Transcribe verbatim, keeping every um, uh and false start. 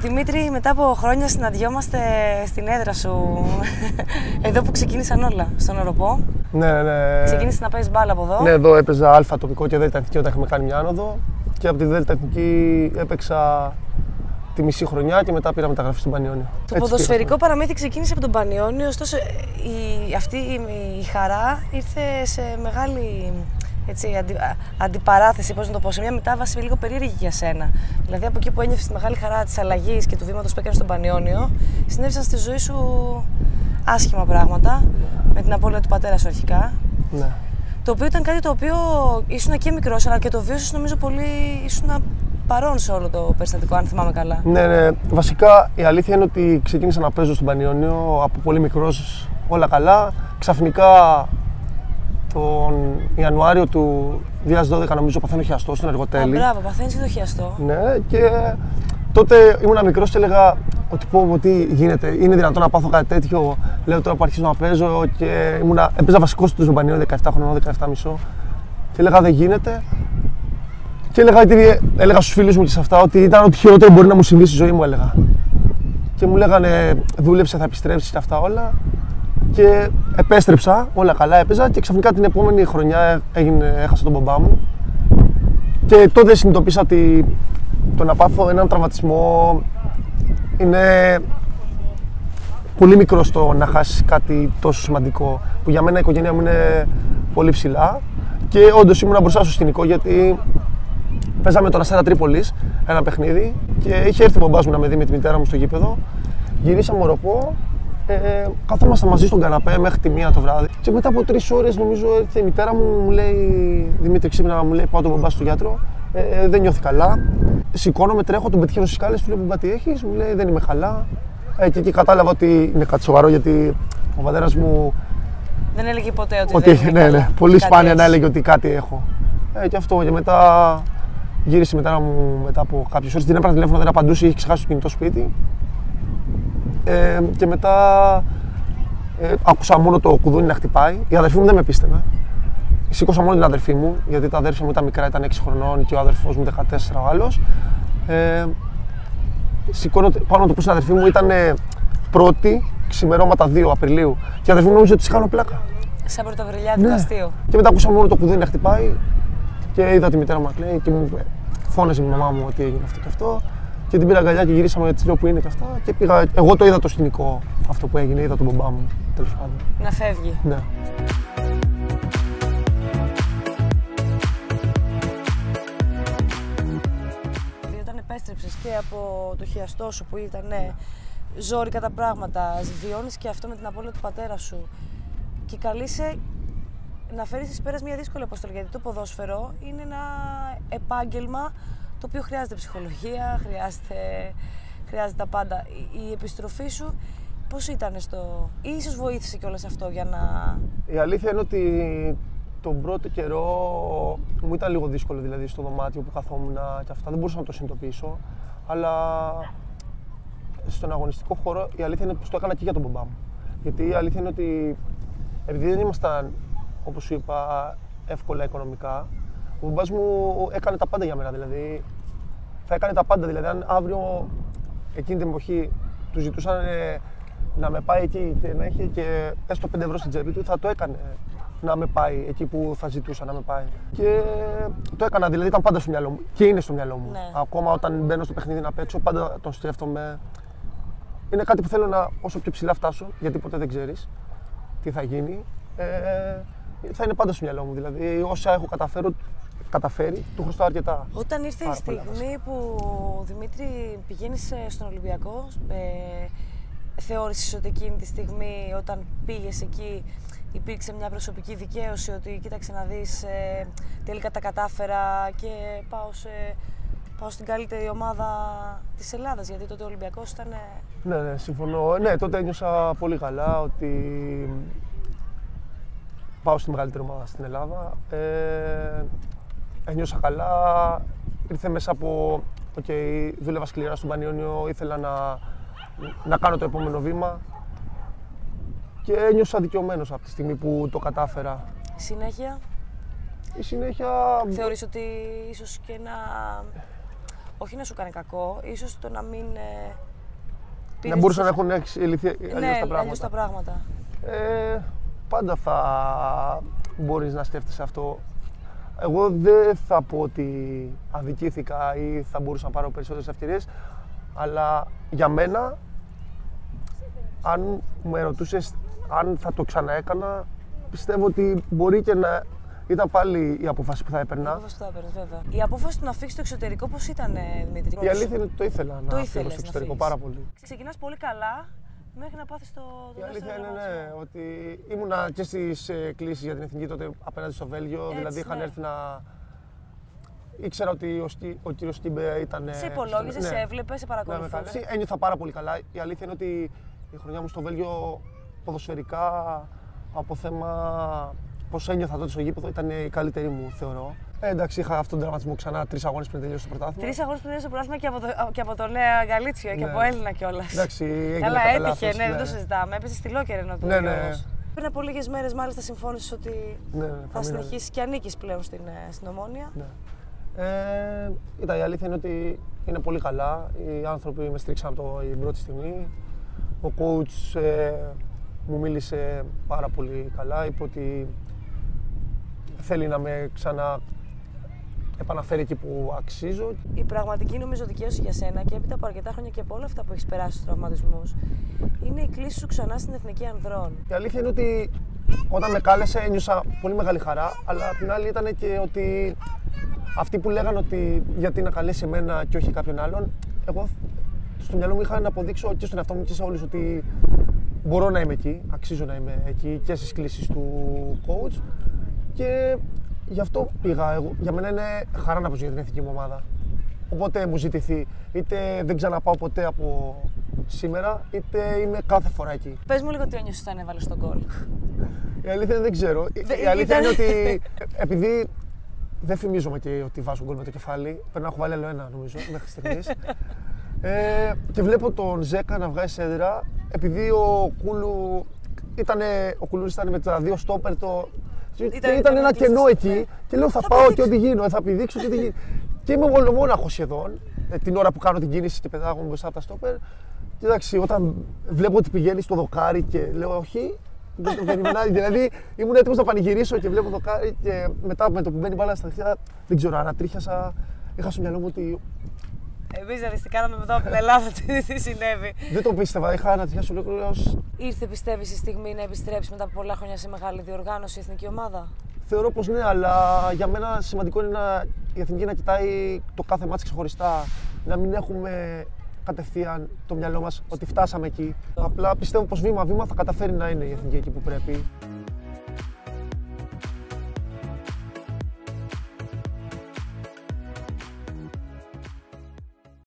Δημήτρη, μετά από χρόνια συναντιόμαστε στην έδρα σου, εδώ που ξεκίνησαν όλα, στον Οροπό. Ναι, ναι, ναι. Ξεκίνησες να παίζεις μπάλα από εδώ. Ναι, εδώ έπαιζα Α τοπικό και Δέλτα εθνική όταν είχαμε κάνει μια άνοδο. Και από τη Δέλτα εθνική έπαιξα τη μισή χρονιά και μετά πήρα μεταγραφή στον Πανιόνιο. Το Έτσι ποδοσφαιρικό πήγα. παραμύθι ξεκίνησε από τον Πανιόνιο, ωστόσο η, αυτή η, η χαρά ήρθε σε μεγάλη έτσι, αντι, αντιπαράθεση, πώς να το πω, σε μια μετάβαση λίγο περίεργη για σένα. Δηλαδή από εκεί που ένιωθες τη μεγάλη χαρά της αλλαγής και του βήματος που έκανες στον Πανιόνιο, συνέβησαν στη ζωή σου άσχημα πράγματα, με την απώλεια του πατέρα σου αρχικά. Ναι. Το οποίο ήταν κάτι το οποίο ήσουν και μικρός, αλλά και το βίωσες νομίζω πολύ, ήσουν παρόν σε όλο το περιστατικό, αν θυμάμαι καλά. Ναι, ναι. Βασικά η αλήθεια είναι ότι ξεκίνησα να παίζω στον Πανιόνιο από πολύ μικρός, όλα καλά. Ξαφνικά τον Ιανουάριο του δύο χιλιάδες δώδεκα νομίζω παθαίνω χιαστό στον Εργοτέλη. Α, μπράβο, παθαίνεις και το χιαστό. Ναι, και τότε ήμουν μικρός και έλεγα ότι πω, πω τι γίνεται, είναι δυνατόν να πάθω κάτι τέτοιο. Λέω τώρα που αρχίζω να παίζω και ήμουνα, έπαιζα βασικός του Πανιόνιο δεκαεπτά χρονών, δεκαεπτά μισό και έλεγα δεν γίνεται. Και έλεγα, έλεγα στους φίλους μου και σε αυτά ότι ήταν ό,τι χειρότερο μπορεί να μου συμβεί στη ζωή μου, έλεγα. Και μου λέγανε δούλεψε, θα επιστρέψεις και αυτά όλα. Και επέστρεψα, όλα καλά έπαιζα και ξαφνικά την επόμενη χρονιά έγινε, έχασα τον μπαμπά μου. Και τότε συνειδητοποίησα ότι το να πάθω έναν τραυματισμό είναι πολύ μικρό στο να χάσεις κάτι τόσο σημαντικό. Που για μένα η οικογένεια μου είναι πολύ ψηλά. Και όντως ήμουν μπροστά στο σκηνικό γιατί παίζαμε τον Αστέρα Τρίπολης ένα παιχνίδι και είχε έρθει ο μπαμπάς μου να με δει με τη μητέρα μου στο γήπεδο. Γυρίσαμε Οροπό, ε, καθόμασταν μαζί στον καναπέ μέχρι τη μία το βράδυ. Και μετά από τρεις ώρες νομίζω ήρθε η μητέρα μου, μου λέει Δημήτρη ξύπνα, μου λέει πάω τον μπαμπά στο γιατρό, ε, ε, δεν νιώθει καλά. Σηκώνομαι, τρέχω, τον πετυχαίνω στις σκάλες, του λέω μπαμπά τι έχεις, μου λέει δεν είμαι καλά. Ε, και εκεί κατάλαβα ότι είναι κάτι σοβαρό γιατί ο πατέρας μου δεν έλεγε ποτέ ότι, ότι δεν είναι ναι, καλά. Ναι, πολύ σπάνια να έτσι. έλεγε ότι κάτι έχω. Ε, και αυτό και μετά γύρισε η μητέρα μου μετά από κάποιες ώρες, την έπαιρνα τηλέφωνο, δεν απαντούσε, είχε ξεχάσει το κινητό σπίτι. Ε, και μετά ε, άκουσα μόνο το κουδούνι να χτυπάει. Η αδερφή μου δεν με πίστευε. Σήκωσα μόνο την αδερφή μου, γιατί τα αδέρφια μου ήταν μικρά, ήταν έξι χρονών και ο αδερφός μου δεκατέσσερα ο άλλος. Ε, σηκώνω, πάνω να το πω στην αδερφή μου, ήταν πρώτη ξημερώματα δύο Απριλίου. Και η αδερφή μου νόμιζε ότι της κάνω πλάκα. Σαν πρωτοβριλιάτικο ναι. αστείο. Και μετά άκουσα μόνο το κουδούνι να χτυπάει και είδα τη μητέρα μου να κλαίει και μου φώναζε η μαμά μου ότι έγινε αυτό και αυτό. Και την πήρα αγκαλιά και γυρίσαμε για τη λέω που είναι και αυτά. Και πήγα, εγώ το είδα το σκηνικό αυτό που έγινε, είδα τον μπαμπά μου τέλος πάντων. Να φεύγει. Ναι. Όταν επέστρεψες και από το χιαστό σου που ήταν ναι, ζόρικα τα πράγματα, βιώνεις και αυτό με την απώλεια του πατέρα σου και καλείσαι να φέρεις εις πέρας μια δύσκολη αποστολή, γιατί το ποδόσφαιρο είναι ένα επάγγελμα το οποίο χρειάζεται ψυχολογία, χρειάζεται, χρειάζεται τα πάντα. Η επιστροφή σου πώς ήταν στο... ή ίσως βοήθησε κιόλας αυτό για να... Η αλήθεια είναι ότι τον πρώτο καιρό μου ήταν λίγο δύσκολο, δηλαδή στο δωμάτιο που καθόμουν και αυτά, δεν μπορούσα να το συνειδητοποιήσω, αλλά στον αγωνιστικό χώρο η αλήθεια είναι πως το έκανα και για τον μπαμπά μου. Γιατί η αλήθεια είναι ότι επειδή δεν ήμασταν, όπως σου είπα, εύκολα οικονομικά, ο μπαμπάς μου έκανε τα πάντα για μένα, δηλαδή θα έκανε τα πάντα, δηλαδή αν αύριο εκείνη την εποχή του ζητούσαν ε, να με πάει εκεί και να έχει και έστω πέντε ευρώ στην τσέπη του, θα το έκανε να με πάει εκεί που θα ζητούσα να με πάει. Και το έκανα, δηλαδή ήταν πάντα στο μυαλό μου και είναι στο μυαλό μου. Ναι. Ακόμα όταν μπαίνω στο παιχνίδι να παίξω, πάντα τον σκέφτομαι. Είναι κάτι που θέλω να όσο πιο ψηλά φτάσω, γιατί ποτέ δεν ξέρεις τι θα γίνει. Ε, θα είναι πάντα στο μυαλό μου, δηλαδή όσα έχω καταφέρω, καταφέρει, του χρωστάω αρκετά. Όταν ήρθε η στιγμή που, Δημήτρη, πηγαίνεις στον Ολυμπιακό, ε, θεώρησες ότι εκείνη τη στιγμή όταν πήγες εκεί υπήρξε μια προσωπική δικαίωση ότι κοίταξε να δεις, ε, τελικά τα κατάφερα και πάω, σε, πάω στην καλύτερη ομάδα της Ελλάδας, γιατί τότε ο Ολυμπιακός ήταν... Ναι, ναι, συμφωνώ. Ναι, τότε ένιωσα πολύ καλά ότι πάω στη μεγαλύτερη ομάδα στην Ελλάδα. Ε, ένιωσα καλά, ήρθε μέσα από, okay, δούλευα σκληρά στον Πανιόνιο, ήθελα να, να κάνω το επόμενο βήμα και ένιωσα δικαιωμένος από τη στιγμή που το κατάφερα. Συνέχεια. Η συνέχεια... Θεωρείς ότι ίσως και να... όχι να σου κάνει κακό, ίσως το να μην. Ε, να μπορούσαν να έχουν εξελιχθεί αλλιώς ναι, τα πράγματα. αλλιώς τα πράγματα. Ε, πάντα θα μπορείς να σκέφτεσαι αυτό. Εγώ δεν θα πω ότι αδικήθηκα ή θα μπορούσα να πάρω περισσότερες ευκαιρίες, αλλά για μένα, αν με ρωτούσες αν θα το ξαναέκανα, πιστεύω ότι μπορεί και να ήταν πάλι η απόφαση που θα έπαιρνα. Η απόφαση που θα έπαιρνες, βέβαια. Η απόφαση του να φύγεις στο εξωτερικό πώς ήταν, Δημήτρη? Η αλήθεια είναι ότι το ήθελα το να φύγω στο εξωτερικό πάρα πολύ. Ξεκινάς πολύ καλά μέχρι να πάθεις το. Η αλήθεια είναι ναι, ότι ήμουνα και στις ε, κλήσεις για την εθνική τότε απέναντι στο Βέλγιο. Έτσι, δηλαδή είχαν ναι. έρθει να. Ήξερα ότι ο, Σκι, ο κύριος Σκίμπε ήταν. Σε υπολόγιζε, ναι. σε έβλεπε, σε παρακολουθούσε. Ναι, ένιωθα πάρα πολύ καλά. Η αλήθεια είναι ότι η χρονιά μου στο Βέλγιο ποδοσφαιρικά από θέμα πώς ένιωθα τότε στο γήπεδο ήταν η καλύτερη μου, θεωρώ. Ε, εντάξει, είχα αυτόν τον τραυματισμό ξανά τρεις αγώνες πριν τελειώσει το πρωτάθλημα. Τρεις αγώνες πριν τελειώσει το πρωτάθλημα και από το, και από το Νέα Γαλίτσιο ναι. και από Έλληνα κιόλας. Εντάξει, έγινε καλά, κατά έτυχε, λάθος, ναι, ναι, δεν το συζητάμε. Έπεσε στη Λόκερ ενώ το ναι, ναι. Πριν από λίγες μέρες, μάλιστα, συμφώνησες ότι ναι, ναι, θα συνεχίσεις και ανήκεις πλέον στην, στην Ομόνοια. Ναι. Ε, ήταν, η αλήθεια είναι ότι είναι πολύ καλά. Οι άνθρωποι με στήριξαν από την πρώτη στιγμή. Ο coach ε, μου μίλησε πάρα πολύ καλά. Είπε ότι θέλει να με ξανά επαναφέρει εκεί που αξίζω. Η πραγματική νομίζω δικαίωση για σένα και έπειτα από αρκετά χρόνια και από όλα αυτά που έχεις περάσει στους τραυματισμούς είναι η κλήση σου ξανά στην Εθνική Ανδρών. Η αλήθεια είναι ότι όταν με κάλεσε ένιωσα πολύ μεγάλη χαρά, αλλά απ' την άλλη ήταν και ότι αυτοί που λέγανε ότι γιατί να καλέσει εμένα και όχι κάποιον άλλον, εγώ στο μυαλό μου είχα να αποδείξω και στον εαυτό μου και σε όλους ότι μπορώ να είμαι εκεί, αξίζω να είμαι εκεί και στις κλήσεις του coach και γι' αυτό πήγα. Εγώ, για μένα είναι χαρά να παίζω για την εθνική μου ομάδα. Οπότε μου ζητηθεί, είτε δεν ξαναπάω ποτέ από σήμερα, είτε είμαι κάθε φορά εκεί. Πες μου λίγο τι ένιωσες όταν έβαλες τον γκολ. Η αλήθεια είναι δεν ξέρω. Η αλήθεια είναι ότι επειδή δεν φημίζομαι και ότι βάζω γκολ με το κεφάλι, πρέπει να έχω βάλει άλλο ένα νομίζω μέχρι στιγμής. ε, και βλέπω τον Ζέκα να βγάζει σέντρα, επειδή ο Κούλου ήτανε, ο Κουλούρης ήταν με τα δύο στόπερ, το... Ήταν, και ήταν ένα κενό εκεί ναι. και λέω θα, θα πάω και ό,τι γίνω, θα πηδήξω και ό,τι γίνω. Και είμαι μονομόναχος σχεδόν, την ώρα που κάνω την κίνηση και πετάγω μπροστά από τα στόπερ. Και εντάξει, όταν βλέπω ότι πηγαίνει στο δοκάρι και λέω όχι, δεν το περιμενά. Δηλαδή ήμουν έτοιμος να πανηγυρίσω και βλέπω δοκάρι και μετά με το που μπαίνει μπάλα στα χέρια, δεν ξέρω, ανατρίχιασα. Είχα στο μυαλό μου ότι. Εμείς δεν κάναμε μετά από την Ελλάδα τι συνέβη. Δεν το πίστευα, είχα ανατριχιάσει ολόκληρος. Ήρθε, πιστεύεις, η στιγμή να επιστρέψει μετά από πολλά χρόνια σε μεγάλη διοργάνωση η εθνική ομάδα? Θεωρώ πως ναι, αλλά για μένα σημαντικό είναι να, η εθνική να κοιτάει το κάθε μάτς ξεχωριστά. Να μην έχουμε κατευθείαν το μυαλό μας ότι φτάσαμε εκεί. Απλά πιστεύω πως βήμα-βήμα θα καταφέρει να είναι η εθνική εκεί που πρέπει.